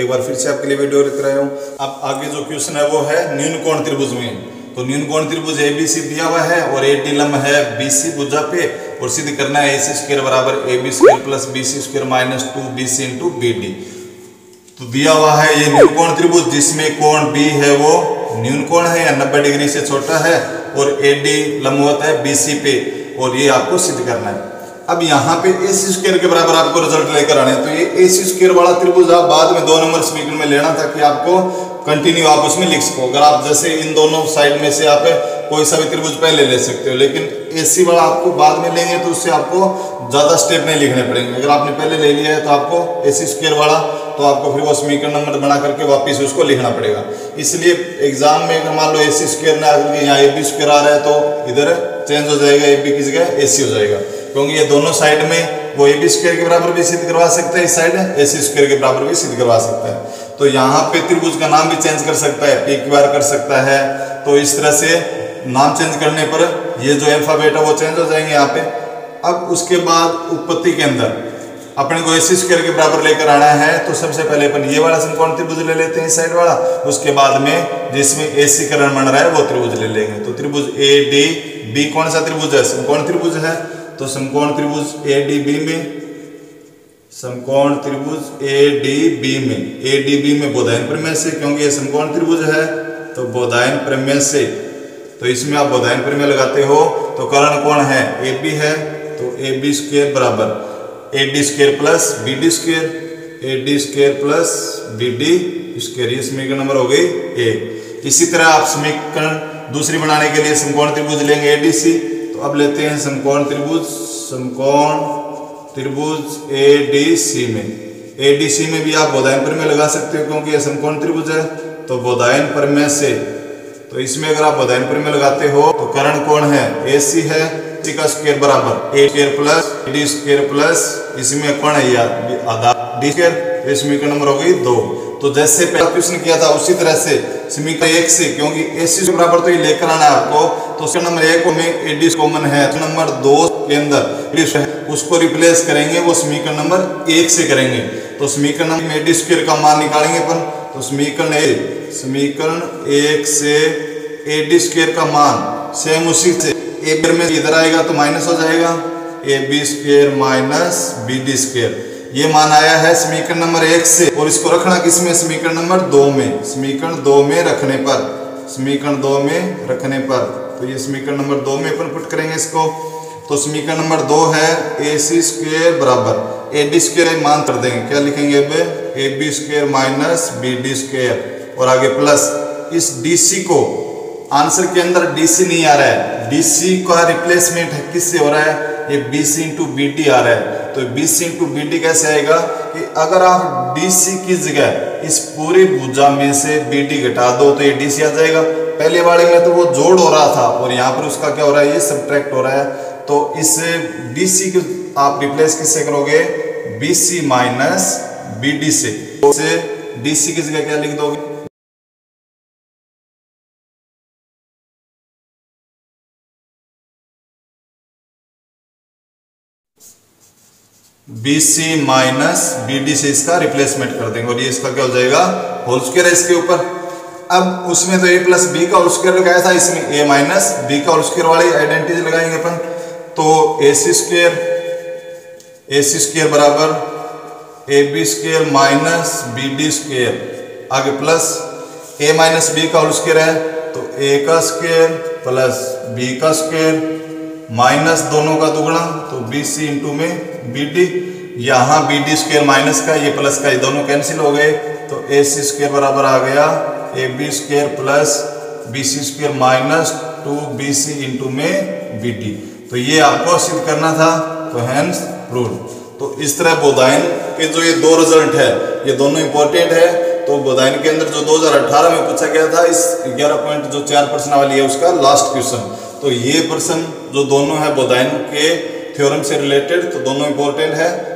एक बार फिर से आपके लिए वीडियो लेकर आया हूँ। अब आगे जो क्वेश्चन है वो है न्यून कोण त्रिभुज में। तो न्यून कोण त्रिभुज एबीसी दिया हुआ है और AD लंब है BC भुजा पे और सिद्ध करना है AC स्क्वायर बराबर AB square plus BC square minus 2BC into BD। तो दिया हुआ है ये न्यून कोण त्रिभुज जिसमें कोण B है वो न्यून कोण है या 90 डिग्री से छोटा है और AD लंबवत है BC पे और ये आपको सिद्ध करना है। अब यहाँ पे AC स्क्वायर के बराबर आपको रिजल्ट लेकर आने हैं। तो ये AC स्क्वायर वाला त्रिभुज आप बाद में 2 नंबर समीकरण में लेना था कि आपको कंटिन्यू आप उसमें लिख सको। अगर आप जैसे इन दोनों साइड में से आप कोई सा भी त्रिभुज पहले ले सकते हो, लेकिन AC वाला आपको बाद में लेंगे तो उससे आपको ज्यादा स्टेप नहीं लिखने पड़ेंगे। अगर आपने पहले ले लिया है तो आपको AC स्क्वायर वाला तो आपको फिर वो समीकरण नंबर बना करके वापिस उसको लिखना पड़ेगा। इसलिए एग्जाम में अगर मान लो AC स्क्वायर ना आकर यहाँ AB स्क्वायर आ रहा है तो इधर चेंज हो जाएगा, AB की जगह AC हो जाएगा, क्योंकि ये दोनों साइड में वो AB स्क्वायर के बराबर भी सिद्ध करवा सकता है, इस साइड AC स्क्वायर के बराबर भी सिद्ध करवा सकता है। तो यहाँ पे त्रिभुज का नाम भी चेंज कर सकता है, PQR कर सकता है। तो इस तरह से नाम चेंज करने पर ये जो अल्फाबेट है वो चेंज हो जाएंगे यहाँ पे। अब उसके बाद उत्पत्ति के अंदर अपने को AC स्क्वायर के बराबर लेकर आना है तो सबसे पहले अपन ये वाला समकोण त्रिभुज ले लेते हैं इस साइड वाला, उसके बाद में जिसमें AC करण बन रहा है वो त्रिभुज ले लेंगे। तो त्रिभुज ADB कौन सा त्रिभुज है? समकोण त्रिभुज है। तो समकोण त्रिभुज ADB में, समकोण त्रिभुज ADB में बोधायन प्रमेय से, क्योंकि ये समकोण त्रिभुज है तो बोधायन प्रमेय से, तो इसमें आप बोधायन प्रमेय लगाते हो तो कर्ण कोण है AB है तो AB स्क्वायर बराबर AD square plus BD square, AD square plus BD square. ये समीकरण नंबर हो गई 1। इसी तरह आप समीकरण दूसरी बनाने के लिए समकोण त्रिभुज लेंगे ADC। तो अब लेते हैं समकोण त्रिभुज, समकोण त्रिभुज ADC में। ADC में भी आप बोधायन प्रमेय लगा सकते हो क्योंकि यह समकोण त्रिभुज है तो बोधायन प्रमेय से। तो इसमें अगर आप बोधायन प्रमेय लगाते हो तो कर्ण कोण है AC है, AC का स्क्वायर बराबर A square plus D square plus इसमें कोण है आधा D स्क्वायर। समीकरण नंबर हो गई 2। तो जैसे पहला क्वेश्चन किया था उसी तरह से समीकरण 1 से, क्योंकि AC के बराबर तो ये लेकर आना है आपको, तो उसका नंबर 1 में AD कॉमन है, तो नंबर 2 के अंदर उसको रिप्लेस करेंगे, वो समीकरण नंबर 1 से करेंगे। तो समीकरण नंबर AD स्क्वायर का मान निकालेंगे अपन। तो समीकरण 1 से AD स्क्वायर का मान सेम उसी से AB में इधर आएगा तो माइनस हो जाएगा, AB square minus BD square. ये मान आया है समीकरण नंबर 1 से और इसको रखना किसमें? समीकरण नंबर 2 में। समीकरण 2 में रखने पर, समीकरण 2 में रखने पर, तो ये समीकरण नंबर 2 में अपन पुट करेंगे इसको। तो समीकरण नंबर 2 है AC स्क्वायर बराबर AD स्क्वायर मान कर देंगे, क्या लिखेंगे अब? AB square minus BD square और आगे प्लस इस DC को, आंसर के अंदर DC नहीं आ रहा है, DC का रिप्लेसमेंट है किससे हो रहा है? ये BC इंटू BD आ रहा है। तो BC इंटू BD कैसे आएगा कि अगर आप DC की जगह इस पूरी भुजा में से BD घटा दो तो ये DC आ जाएगा। पहले वाले में तो वो जोड़ हो रहा था और यहाँ पर उसका क्या हो रहा है? ये सबट्रैक्ट हो रहा है। तो इस DC को आप रिप्लेस किससे करोगे? BC माइनस BD से। तो DC की जगह क्या लिख दोगे? BC माइनस BD से इसका रिप्लेसमेंट कर देंगे और ये इसका क्या हो जाएगा? होल स्क्वायर है इसके ऊपर। अब उसमें तो A प्लस B का होल स्क्वायर लगाया था, इसमें A माइनस B का होल स्क्वायर वाली आइडेंटिटी लगाएंगे अपन। तो AC स्क्वायर बराबर AB square minus BD square, आगे प्लस A माइनस B का होल स्क्वायर है तो A का स्क्वायर प्लस B का स्क्वायर माइनस दोनों का दुगुना तो BC इंटू में BD। यहाँ BD स्क्वायर माइनस का, ये प्लस का, ये दोनों कैंसिल हो गए तो AC स्क्वायर बराबर आ गया AB square plus BC square minus 2BC into में BD। तो ये आपको सिद्ध करना था, तो हेंस प्रूव्ड। तो इस तरह बोधायन के जो ये 2 रिजल्ट है ये दोनों इंपॉर्टेंट है। तो बोधायन के अंदर जो 2018 में पूछा गया था इस 11 पॉइंट जो 4 प्रश्न वाली है उसका लास्ट क्वेश्चन, तो ये प्रश्न जो दोनों है बोधायन के थ्योरम से रिलेटेड, तो दोनों इंपॉर्टेंट है।